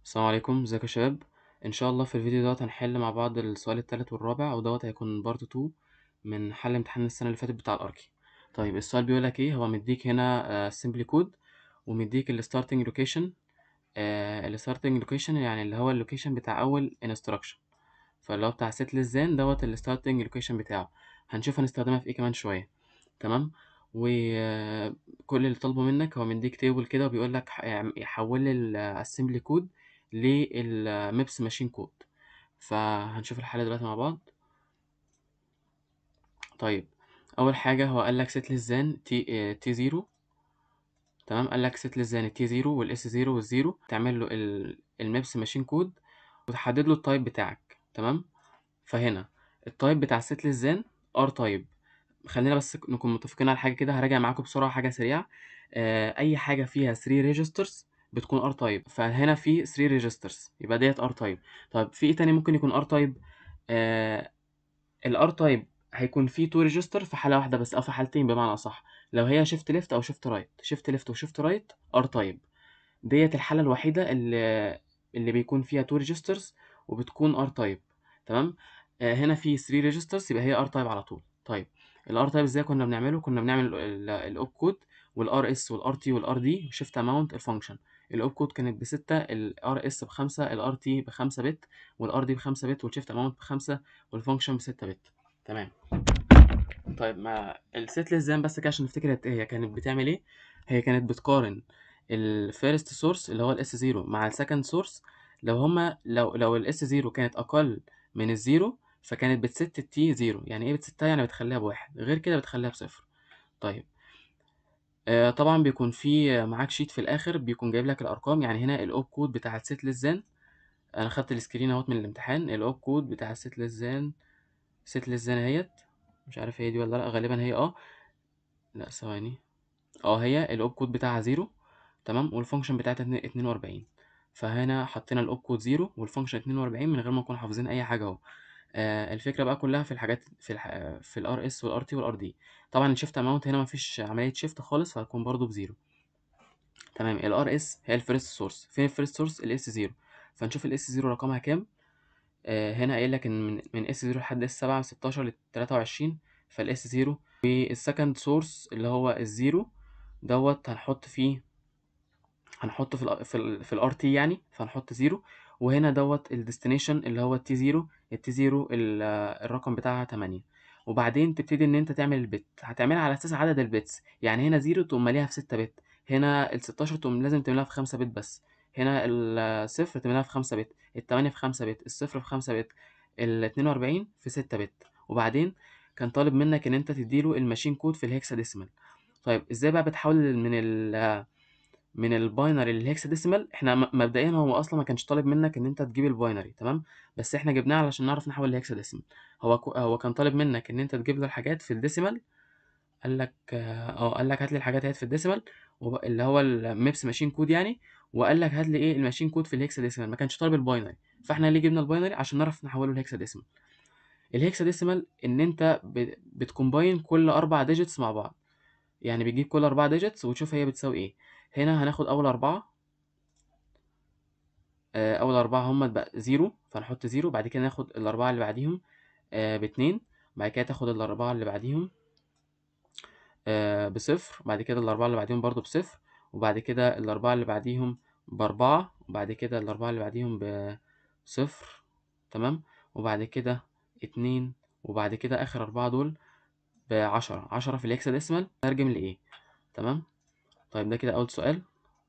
السلام عليكم، ازيكم يا شباب؟ ان شاء الله في الفيديو دوت هنحل مع بعض السؤال التالت والرابع، ودوت هيكون بارت 2 من حل امتحان السنه اللي فاتت بتاع الاركي. طيب السؤال بيقول لك ايه؟ هو مديك هنا سيمبلي كود، ومديك الستارتنج لوكيشن. الستارتنج لوكيشن يعني اللي هو اللوكيشن بتاع اول انستراكشن، فاللي هو بتاع سيت للزان دوت الستارتنج لوكيشن بتاعه. هنشوف هنستخدمها في ايه كمان شويه. تمام. وكل اللي طالبه منك هو مديك تيبل كده، وبيقول لك يحول لي الاسمبلي كود للميبس ماشين كود. فهنشوف الحل دلوقتي مع بعض. طيب اول حاجه هو قال لك سيت للزان تي 0. تمام، قال لك سيت للزان التي 0 والاس 0 والزيرو، تعمل له الميبس ماشين كود وتحدد له التايب بتاعك. تمام. فهنا التايب بتاع الست للزان ار تايب. خلينا بس نكون متفقين على حاجه كده، هراجع معاكم بسرعه حاجه سريعه. اي حاجه فيها 3 ريجسترز بتكون ار تايب، فهنا في 3 ريجسترز يبقى ديت ار تايب. طيب في ايه تاني ممكن يكون ار تايب؟ الار تايب هيكون فيه 2 ريجستر في حاله واحده بس، او في حالتين بمعنى اصح. لو هي شيفت ليفت او شيفت رايت، شيفت ليفت وشيفت رايت ار تايب. ديت الحالة الوحيدة اللي بيكون فيها 2 ريجسترز وبتكون ار تايب. تمام. هنا في 3 ريجسترز يبقى هي ار تايب على طول. طيب الار تايب ازاي كنا بنعمله؟ كنا بنعمل الاوب كود والار اس والار تي والار دي وشيفت اماونت الفانكشن. الاوب كود كانت بستة، الار اس بخمسة، الار تي بخمسة بت، والار دي بخمسة بت، والشيفت اماونت بخمسة، والفانكشن بستة بت. تمام. طيب ما الست ليزان بس كده عشان نفتكر هي كانت بتعمل ايه. هي كانت بتقارن الفيرست سورس اللي هو الاس 0 مع السكند سورس. لو الاس 0 كانت اقل من الزيرو، فكانت بتست التي 0. يعني ايه بتستها؟ يعني بتخليها بواحد، غير كده بتخليها بصفر. طيب طبعا بيكون في معاك شيت في الاخر بيكون جايب لك الارقام. يعني هنا الاوب كود بتاع الست ليزان، انا خدت السكرين اهوت من الامتحان. الاوب كود بتاع الست ليزان، ست ليزان اهيت. مش عارف هي دي ولا لا، غالبا هي لا ثواني. هي الاوب كود بتاعها زيرو. تمام، والفانكشن بتاعتها 42. فهنا حطينا الاوب كود زيرو والفانكشن 42 من غير ما نكون حافظين اي حاجه اهو. الفكره بقى كلها في الحاجات في الار اس والار تي والار دي. طبعا الشيفت اماونت هنا مفيش عمليه شيفت خالص، فهتكون برضو بزيرو. تمام. الار اس هي الفيرست سورس. فين الفيرست سورس؟ الاس زيرو. فنشوف الاس زيرو رقمها كام. هنا قايل لك ان من اس 0 لحد اس 7 16 ل 23. فالاس 0. والسكند سورس اللي هو الزيرو دوت هنحطه في الار تي يعني، فهنحط 0. وهنا دوت الديستنيشن اللي هو التي 0. التي 0 الرقم بتاعها 8. وبعدين تبتدي ان انت تعمل البت، هتعملها على اساس عدد البيتس. يعني هنا 0 تقوم ماليها في 6 بت، هنا ال 16 تقوم لازم تعملها في 5 بت بس، هنا الصفر تعملها في 5 بت، التمانية في 5 بت، الصفر في 5 بت، ال 42 في 6 بت. وبعدين كان طالب منك ان انت تديله الماشين كود في الهكساديسيمال. طيب ازاي بقى بتحول من الباينري للهكساديسيمال؟ احنا مبدئيا هو اصلا ما كانش طالب منك ان انت تجيب الباينري، تمام، بس احنا جبناه علشان نعرف نحول لهكساديسيمال. هو كان طالب منك ان انت تجيب له الحاجات في الديسيمال. قال لك هات لي الحاجات اهيت في الديسيمال، اللي هو الميبس ماشين كود يعني. وقال لك هات لي ايه الماشين كود في الهكساديسيمال، ما كانش طالب الباينري. فاحنا ليه جبنا الباينري؟ عشان نعرف نحوله لهكساديسيمال. الهكساديسيمال ان انت بتكومباين كل 4 ديجيتس مع بعض. يعني بتجيب كل 4 ديجيتس وتشوف هي بتساوي ايه. هنا هناخد اول 4. اول 4 هم بقى زيرو، فنحط زيرو. بعد كده ناخد الاربعه اللي بعديهم باتنين. بعد كده تاخد الاربعه اللي بعديهم بصفر. بعد كده الاربعه اللي بعديهم برضو بصفر. وبعد كده الاربعه اللي بعديهم باربعة. وبعد كده الاربعه اللي بعديهم بصفر. تمام. وبعد كده اتنين. وبعد كده اخر اربعه دول ب10. 10 في الهكساديسمال ترجم لايه؟ تمام. طيب ده كده اول سؤال.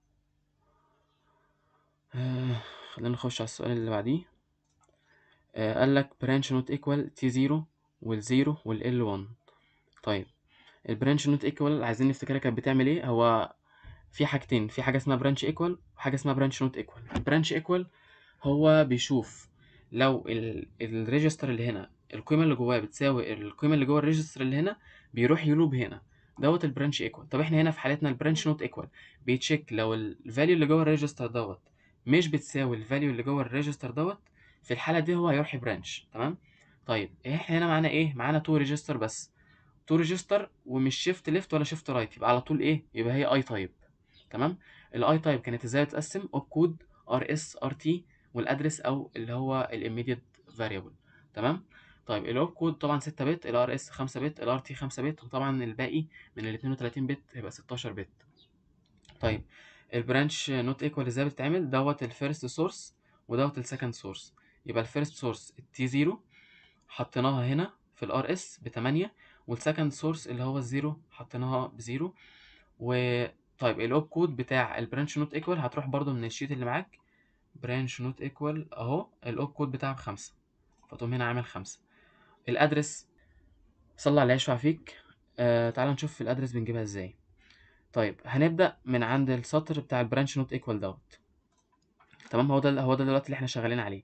خلينا نخش على السؤال اللي بعديه. قال لك برانش نوت ايكوال تي 0 والزيرو والال 1. طيب البرانش نوت ايكوال عايزين نفتكرها كانت بتعمل ايه. هو في حاجتين، في حاجه اسمها برانش ايكوال وحاجه اسمها برانش نوت ايكوال. البرانش ايكوال هو بيشوف لو الريجستر اللي هنا القيمه اللي جواه بتساوي القيمه اللي جوه الريجستر اللي هنا، بيروح يلوب هنا دوت البرانش ايكوال. طب احنا هنا في حالتنا البرانش نوت ايكوال بيتشيك لو الفاليو اللي جوه الريجستر دوت مش بتساوي الفاليو اللي جوه الريجستر دوت. في الحاله دي هو هيروح يبرانش. تمام. طيب احنا هنا معانا ايه؟ معانا تو ريجستر بس، تو ريجستر ومش شيفت ليفت ولا شيفت رايت، يبقى على طول ايه؟ يبقى هي اي تايب. تمام. الاي تايب كانت ازاي بتتقسم؟ اوب كود rs rt والادرس او اللي هو الاميديت فاريبل. تمام. طيب الاوب كود طبعا 6 بت، الار اس 5 بت، الار تي 5 بت، وطبعا الباقي من ال 32 بت هيبقى 16 بت. طيب البرانش نوت ايكوال ازاي بتتعمل؟ دوت الفيرست سورس ودوت السكند سورس. يبقى الفيرست سورس التي 0 حطيناها هنا في الار اس ب 8، والسكند سورس اللي هو الزيرو حطيناها بزيرو. وطيب الاوب كود بتاع البرانش نوت ايكوال هتروح برضو من الشيت اللي معاك، برانش نوت ايكوال اهو الاوب كود بتاعه ب5، فتقوم هنا عامل 5. الادرس صلى على اللي يشفع فيك. تعال نشوف الادرس بنجيبها ازاي. طيب هنبدأ من عند السطر بتاع البرانش نوت ايكوال دوت. تمام، هو ده دلوقتي اللي احنا شغالين عليه.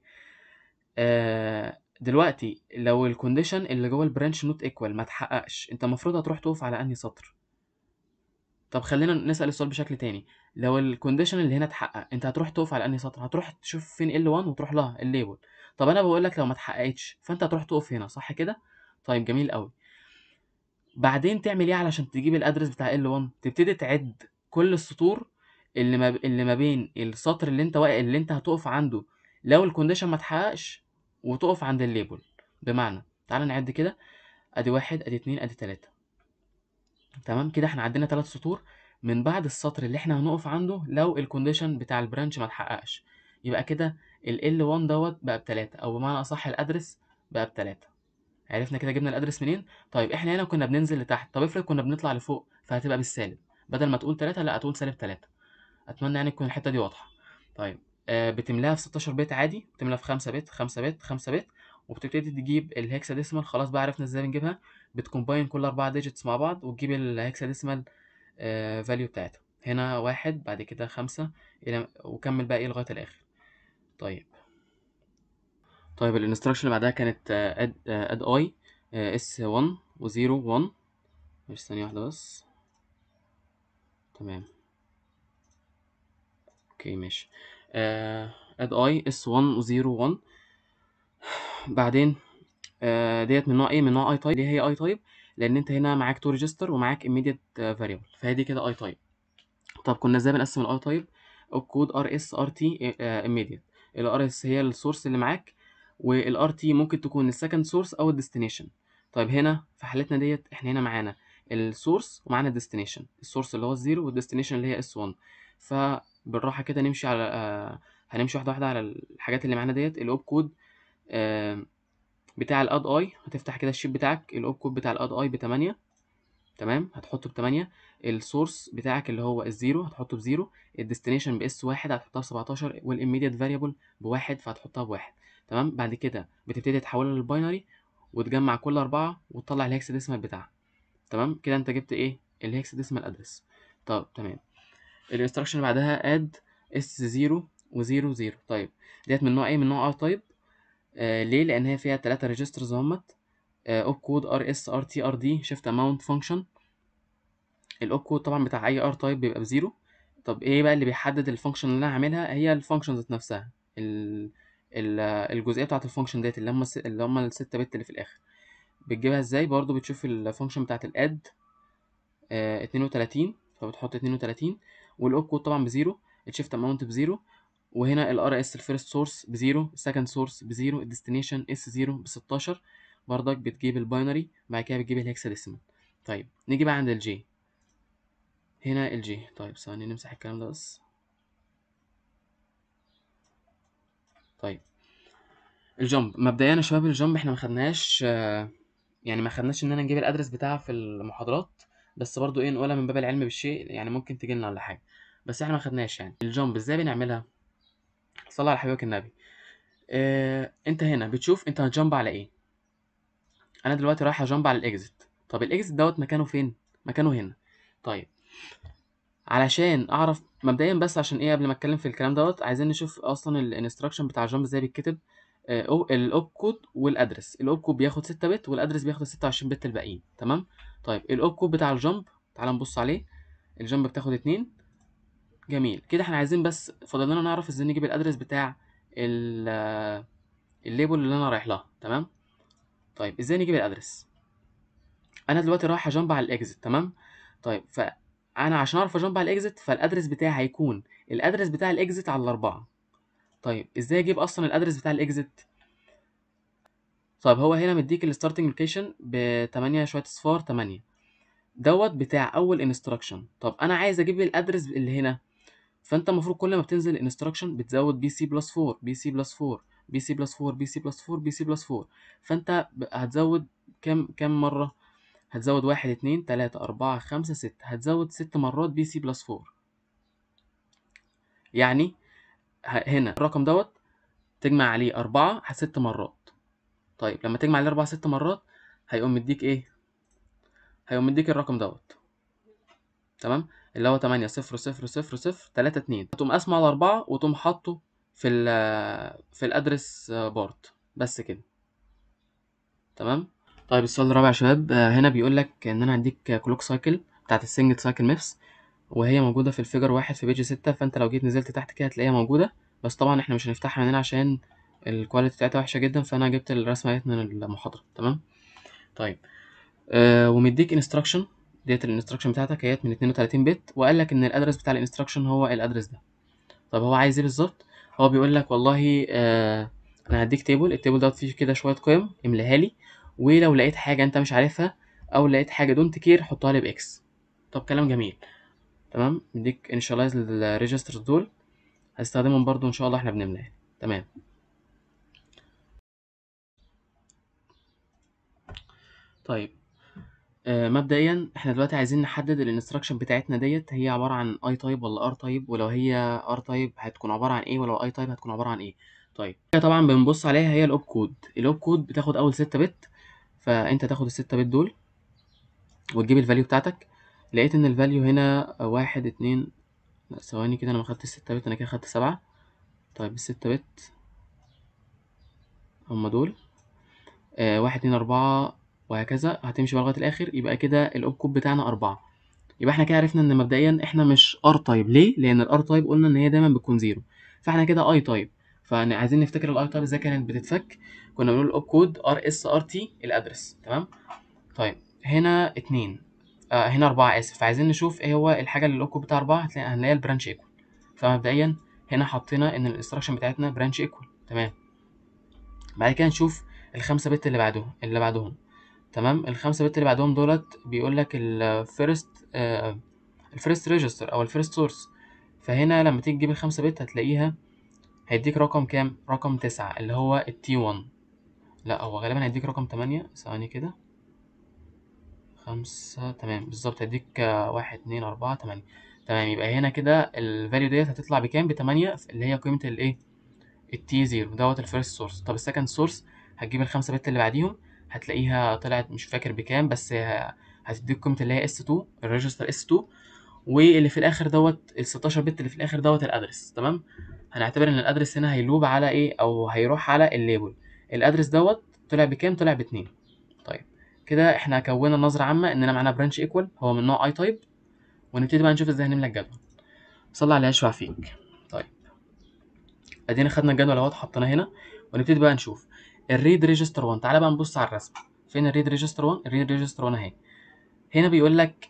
دلوقتي لو الكونديشن اللي جوه البرانش نوت ايكوال ما اتحققش، انت المفروض هتروح تقف على انهي سطر؟ طب خلينا نسأل السؤال بشكل تاني. لو الكونديشن اللي هنا اتحقق، انت هتروح تقف على انهي سطر؟ هتروح تشوف فين L1 وتروح لها الليبل. طب انا بقول لك لو ما اتحققتش فانت هتروح تقف هنا، صح كده؟ طيب جميل قوي. بعدين تعمل ايه علشان تجيب الادرس بتاع L1؟ تبتدي تعد كل السطور اللي ما بين السطر اللي انت هتقف عنده لو الكونديشن ما اتحققش، وتقف عند الليبل. بمعنى تعال نعد كده، ادي 1 ادي 2 ادي 3. تمام كده احنا عدينا 3 سطور من بعد السطر اللي احنا هنقف عنده لو الكونديشن بتاع البرانش ما اتحققش. يبقى كده ال L1 دوت بقى ب3، او بمعنى اصح الادرس بقى ب3. عرفنا كده جبنا الادرس منين. طيب احنا هنا كنا بننزل لتحت، طب افرض كنا بنطلع لفوق فهتبقى بالسالب، بدل ما تقول 3 لا هتقول -3. اتمنى يعني تكون الحته دي واضحه. طيب بتملاها في 16 بت عادي، بتملاها في 5 بت 5 بت 5 بت، وبتبتدي تجيب الهكساديسمال. خلاص بقى عرفنا ازاي بنجيبها، بتكومباين كل 4 ديجيتس مع بعض وتجيب الهكساديسمال فاليو بتاعتها. هنا 1 بعد كده 5 الى وكمل بقى ايه لغايه الاخر. طيب الانستراكشن اللي بعدها كانت اد اي اس 1 و0 1. مش ثانيه واحده بس. تمام اوكي ماشي. اد اي اس 1 و0 1. بعدين ديت من نوع ايه؟ من نوع اي تايب. ليه هي اي تايب؟ لان انت هنا معاك تو ريجستر ومعاك immediate فاريبل، فهي دي كده اي تايب. طب كنا ازاي بنقسم الاي تايب؟ الكود ار اس ار تي immediate. الار اس هي السورس اللي معاك، والار تي ممكن تكون السكند سورس او الديستنيشن. طيب هنا في حالتنا ديت احنا هنا معانا السورس ومعانا الديستنيشن، السورس اللي هو الزيرو والديستنيشن اللي هي اس 1. فبالراحه كده نمشي على هنمشي واحده واحده على الحاجات اللي معانا ديت. الاوب كود بتاع الاد اي، هتفتح كده الشيت بتاعك، الاوب كود بتاع الاد اي ب8. تمام هتحطه ب8. السورس بتاعك اللي هو الزيرو هتحطه ب0. الديستنيشن باس 1 هتحطها ب17، والاميديت فاريبل ب1 فهتحطها ب1. تمام بعد كده بتبتدي تحولها للباينري وتجمع كل 4 وتطلع الهكساديسمال بتاعها. تمام كده انت جبت ايه؟ الهكساديسمال ادرس. طب تمام. الانستراكشن اللي بعدها اد اس 0 و0 0. طيب ديت من نوع ايه؟ من نوع ار تايب. ليه؟ لان هي فيها 3 ريجسترز همت. اوب كود ار اس ار تي ار دي شيفت اماونت فانكشن. الاوب كود طبعا بتاع اي ار تايب بيبقى بزيرو. طب ايه بقى اللي بيحدد الفانكشن اللي انا هعملها؟ هي الفانكشن ذات نفسها، ال الجزئيه بتاعه الفانكشن ديت اللي هم الستة بت اللي في الاخر. بتجيبها ازاي؟ برضو بتشوف الفانكشن بتاعه الاد 32، فبتحط 32. والاوب كود طبعا بزيرو، الشيفت اماونت بزيرو. وهنا الار اس الفيرست سورس بزيرو، السكند سورس بزيرو، الديستنيشن اس 0 ب 16. برضك بتجيب الباينري، بعد كده بتجيب الهكساديسيمال. طيب نيجي بقى عند الجي. هنا الجي، طيب ثواني نمسح الكلام ده بس. طيب الجامب مبدئيا يا شباب، الجامب احنا ما خدناش يعني ما خدناش ان انا نجيب الادرس بتاعها في المحاضرات، بس برضو ايه نقولها من باب العلم بالشيء، يعني ممكن تجي لنا ولا حاجه. بس احنا ما خدناش يعني الجامب ازاي بنعملها. صلى على حبيبك النبي. انت هنا بتشوف انت هتجامب على ايه. انا دلوقتي رايح اجامب على الاكزit. طب الاكزit دوت مكانه فين؟ مكانه هنا. طيب علشان اعرف مبدئيا، بس عشان ايه قبل ما اتكلم في الكلام دوت، عايزين نشوف اصلا الانستراكشن بتاع الجامب ازاي بيتكتب. الاوب كود والادرس. الاوب كود بياخد 6 بت والادرس بياخد 26 بت الباقيين. تمام. طيب الاوب كود بتاع الجامب تعال نبص عليه. الجامب بتاخد 2. جميل كده احنا عايزين بس فاضل لنا نعرف ازاي نجيب الادرس بتاع الليبل اللي انا رايح لها. تمام. طيب ازاي نجيب الادرس؟ انا دلوقتي رايح اجامب على الاكزit. تمام. طيب فانا عشان اعرف اجامب على الاكزit، فالادرس بتاعي هيكون الادرس بتاع الاكزit على 4. طيب ازاي اجيب اصلا الادرس بتاع الاكزit؟ طيب هو هنا مديك الستارتنج لوكيشن ب 8 شويه اصفار 8 دوت بتاع اول انستراكشن. طب انا عايز اجيب الادرس اللي هنا، فانت المفروض كل ما بتنزل انستراكشن بتزود بي سي بلس 4 بي سي بلس 4 بي سي بلس 4 بي سي بلس 4 بي سي بلس 4. فانت هتزود كام مره؟ هتزود 1 2 3 4 5 6، هتزود 6 مرات بي سي بلس 4. يعني هنا الرقم دوت تجمع عليه 4 6 مرات. طيب لما تجمع عليه 4 6 مرات هيقوم مديك ايه؟ هيقوم مديك الرقم دوت، تمام، اللي هو 8 0 0 0 0 3 2. تقوم قاسمه على 4 وتقوم حاطه في الادرس بارت، بس كده، تمام. طيب السؤال الرابع يا شباب، هنا بيقول لك ان انا هديك كلوك سايكل بتاعت السنجل سايكل ميبس، وهي موجوده في الفيجر 1 في بيج 6. فانت لو جيت نزلت تحت كده هتلاقيها موجوده، بس طبعا احنا مش هنفتحها من هنا عشان الكواليتي بتاعتها وحشه جدا، فانا جبت الرسمه ديت من المحاضره، تمام. طيب ومديك انستراكشن، ديت الانستراكشن بتاعتك هي من 32 بت، وقال لك ان الادرس بتاع الانستراكشن هو الادرس ده. طب هو عايز ايه بالظبط؟ هو بيقول لك والله انا هديك تيبل، التيبل دوت فيه كده شويه قيم، املاها لي، ولو لقيت حاجه انت مش عارفها او لقيت حاجه دونت كير حطها لي باكس. طب كلام جميل، تمام. مديك انيشاليز للريجسترز دول، هستخدمهم برضو ان شاء الله احنا بنملاها، تمام. طيب مبدئيا احنا دلوقتي عايزين نحدد الانستراكشن بتاعتنا ديت هي عباره عن اي تايب ولا ار تايب، ولو هي ار تايب هتكون عباره عن ايه، ولو اي تايب هتكون عباره عن ايه. طيب هي طبعا بنبص عليها هي الاوب كود. الاوب كود بتاخد اول 6 بت، فانت تاخد ال6 بت دول وتجيب الفاليو بتاعتك. لقيت ان الفاليو هنا 1 2، لا ثواني كده، انا ما خدتش ال6 بت، انا كده خدت 7. طيب ال6 بت هم دول 1 2 4 وهكذا، هتمشي بقى لغايه الاخر، يبقى كده الاوب كود بتاعنا 4. يبقى احنا كده عرفنا ان مبدئيا احنا مش ار تايب. ليه؟ لان الار تايب قلنا ان هي دايما بتكون زيرو، فاحنا كده اي تايب. فعايزين نفتكر الاي تايب ازاي كانت بتتفك. كنا بنقول الاوب كود ار اس ار تي الادرس، تمام. طيب هنا 2 هنا 4 اسف، فعايزين نشوف ايه هو الحاجه اللي الاوب كود بتاع 4، هنلاقي البرانش ايكوال. فمبدئيا هنا حطينا ان الانستراكشن بتاعتنا برانش ايكوال، تمام. بعد كده نشوف الخمسة بت اللي بعدهم، تمام. الخمسة بت اللي بعدهم دولت بيقول لك الفيرست ريجستر او الفيرست سورس. فهنا لما تيجي تجيب ال5 بت هتلاقيها هيديك رقم كام؟ رقم 9 اللي هو التي 1. لا هو غالبا هيديك رقم 8، ثواني كده، 5 تمام بالظبط، هيديك 1 2 4 8، تمام. يبقى هنا كده الفاليو ديت هتطلع بكام؟ ب8، اللي هي قيمة الايه؟ التي 0 دوت الفيرست سورس. طب السكند سورس هتجيب ال5 بت اللي بعديهم، هتلاقيها طلعت مش فاكر بكام، بس هتديك قيمة اللي هي اس 2، الريجستر اس 2. واللي في الاخر دوت ال16 بت اللي في الاخر دوت الادرس، تمام. هنعتبر ان الادرس هنا هيلوب على ايه، او هيروح على الليبل. الادرس دوت طلع بكام؟ طلع ب2. طيب كده احنا كونا نظره عامه اننا معانا برانش ايكوال هو من نوع اي تايب، ونبتدي بقى نشوف ازاي هنملى الجدول. صلي على يشفع فيك. طيب ادينا خدنا الجدول اهوت حطيناه هنا، ونبتدي بقى نشوف الريد ريجستر 1. تعالى بقى نبص على الرسم، فين الريد ريجستر 1؟ الريد ريجستر 1 اهي. هنا بيقول لك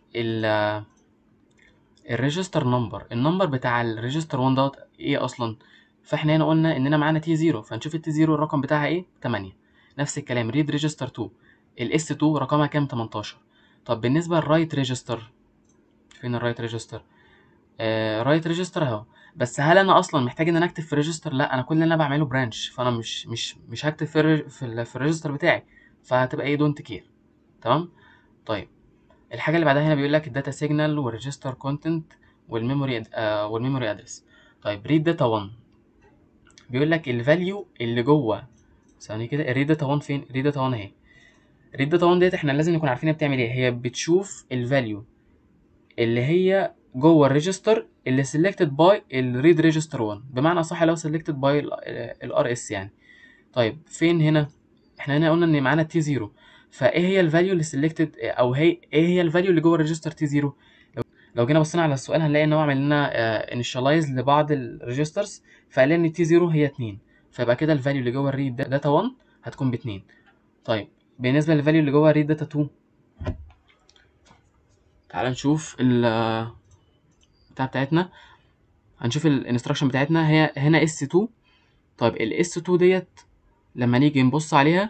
الريجستر نمبر، النمبر بتاع الريجستر 1 دوت ايه اصلا. فاحنا هنا قلنا اننا معانا تي 0، فنشوف التي 0 الرقم بتاعها ايه؟ 8. نفس الكلام ريد ريجستر 2، الاس 2 رقمها كام؟ 18. طب بالنسبه للرايت ريجستر، فين الرايت ريجستر؟ رايت ريجستر اهو. بس هل انا اصلا محتاج ان انا اكتب في ريجستر؟ لا، انا كل اللي انا بعمله برانش، فانا مش هكتب في الريجستر بتاعي، فهتبقى ايه؟ دونت كير، تمام. طيب الحاجه اللي بعدها هنا بيقول لك الداتا سيجنال والريجستر كونتنت والميموري ادرس. طيب ريد داتا 1 بيقول لك الفاليو اللي جوه، ثانيه كده، الريد داتا 1 فين؟ ريد داتا 1 اهي. ريد داتا 1 ديت احنا لازم نكون عارفين هي بتعمل ايه. هي بتشوف الفاليو اللي هي جوه الريجستر اللي سيلكتد باي الريد ريجستر 1، بمعنى صح لو سيلكتد باي الار اس يعني. طيب فين هنا؟ احنا هنا قلنا ان معانا تي 0، فايه هي الفاليو اللي سيلكتد، او هي ايه هي الفاليو اللي جوه الريجستر تي 0؟ لو جينا بصينا على السؤال هنلاقي ان هو عمل لنا انيشاليز لبعض الريجسترز، فقال لي ان تي 0 هي 2، فيبقى كده الفاليو اللي جوه الريد داتا 1 هتكون ب2. طيب بالنسبه للفاليو اللي جوه الريد داتا 2، تعال نشوف بتاعتنا، هنشوف الانستراكشن بتاعتنا هي هنا اس 2 طيب الاس 2 ديت لما نيجي نبص عليها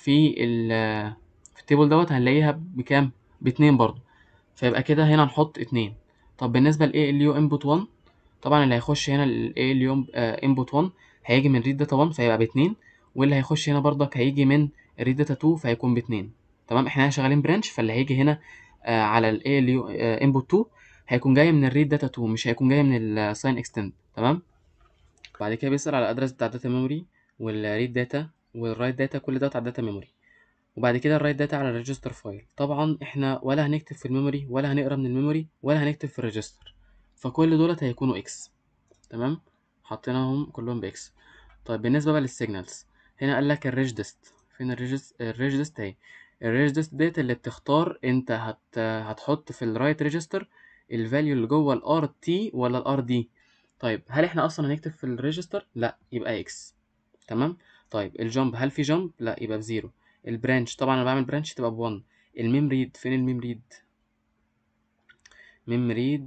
في التيبل دوت هنلاقيها بكام؟ باتنين برضو، فيبقى كده هنا نحط اتنين. طب بالنسبة ل ALU input 1، طبعا اللي هيخش هنا ال ALU input 1 هيجي من read data 1 فيبقى باتنين، واللي هيخش هنا برضك هيجي من read data 2 فهيكون باتنين. تمام، احنا هنا شغالين برانش، فاللي هيجي هنا على ال ALU input 2 هيكون جاي من الريد داتا 2، مش هيكون جاي من الساين اكستند. تمام. بعد كده بيسأل على الادرس بتاع الداتا ميموري والريد داتا والرايت داتا، كل دوت على الداتا ميموري. وبعد كده الرايت داتا على الريجستر فايل. طبعا احنا ولا هنكتب في الميموري ولا هنقرا من الميموري ولا هنكتب في الريجستر، فكل دولت هيكونوا اكس. تمام، حطيناهم كلهم باكس. طيب بالنسبه بقى للسيجنالز، هنا قال لك الريجدست. فين الريجدست اهي. الريجدست ديت اللي بتختار انت هتحط في الرايت ريجستر الفاليو اللي جوه الار تي ولا الار دي. طيب هل احنا اصلا هنكتب في الريجستر؟ لا، يبقى اكس. تمام. طيب الجامب، هل في جامب؟ لا، يبقى بزيرو. البرانش، طبعا انا بعمل برانش تبقى ب1. الميم ريد، فين الميم ريد؟ ميم ريد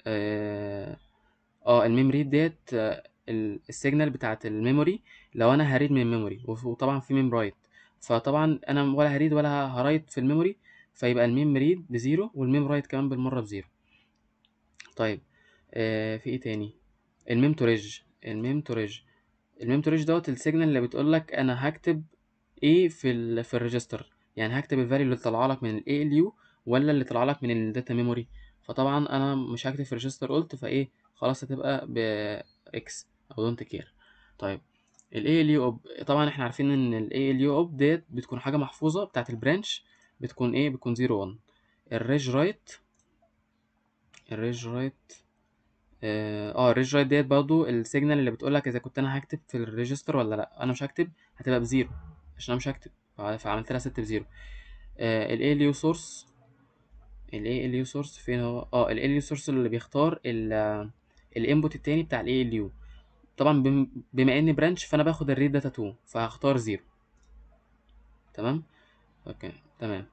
الميم ريد ديت السيجنال بتاعت الميموري، لو انا هريد من الميموري، وطبعا في ميم رايت، فطبعا انا ولا هريد ولا هرايت في الميموري، فيبقى الميم ريد بزيرو والميم رايت كمان بالمره بزيرو. طيب في ايه تاني؟ الميم توريج. الميم توريج دوت السيجنال اللي بتقول لك انا هكتب ايه في الريجستر، يعني هكتب الفاليو اللي طالعه لك من الاي ال يو ولا اللي طالعه لك من الداتا ميموري. فطبعا انا مش هكتب في الريجستر، قلت فايه خلاص هتبقى باكس او دونت كير. طيب الاي ال يو اوب، طبعا احنا عارفين ان الاي ال يو اوب ديت بتكون حاجه محفوظه بتاعه البرانش، بتكون ايه؟ بتكون 0 1. الريج رايت، الريج رايت الريج رايت ديت برضو السيجنال اللي بتقولك اذا كنت انا هكتب في الريجستر ولا لا. انا مش هكتب، هتبقى بزيرو عشان انا مش هكتب، فعملت لها ست بزيرو. الاي ال يو سورس، الاي ال يو سورس فين هو؟ الاي ال يو سورس اللي بيختار الانبوت التاني بتاع الاي ال يو. طبعا بما اني برانش فانا باخد الريد داتا 2 فهختار زيرو. تمام. اوكي تمام.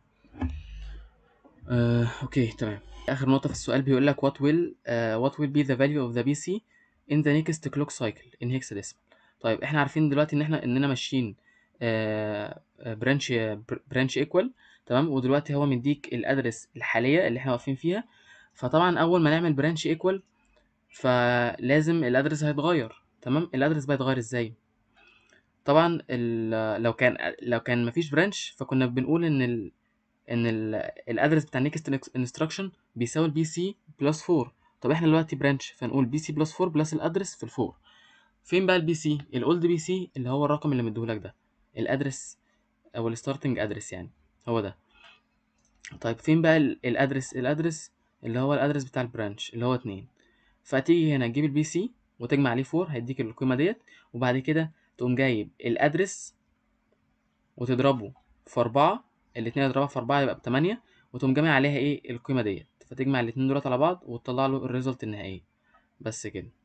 اوكي تمام. اخر نقطة في السؤال بيقول لك what will be the value of the PC in the next clock cycle in hexadecimal. طيب احنا عارفين دلوقتي اننا ماشيين برانش ايكوال. تمام، ودلوقتي هو مديك الادرس الحالية اللي احنا واقفين فيها، فطبعا اول ما نعمل برانش ايكوال فلازم الادرس هيتغير. تمام، الادرس بقى يتغير ازاي؟ طبعا لو كان مفيش برانش فكنا بنقول ان الادرس بتاع نيكست انستراكشن بيساوي البي سي بلس 4. طب احنا دلوقتي برانش فنقول بي سي بلس 4 بلس الادرس في الفور. فين بقى البي سي؟ الاولد بي سي اللي هو الرقم اللي مديهولك ده، الادرس او الستارتنج ادرس يعني، هو ده. طيب فين بقى الادرس اللي هو الادرس بتاع البرانش اللي هو 2. فتيجي هنا تجيب البي سي وتجمع عليه 4 هيديك القيمه ديت، وبعد كده تقوم جايب الادرس وتضربه في 4. الاتنين اضربها في 4 يبقى ب8، وتقوم جامع عليها ايه؟ القيمة ديت، فتجمع الاتنين دولت على بعض وتطلع له الريزلت النهائية. بس كده.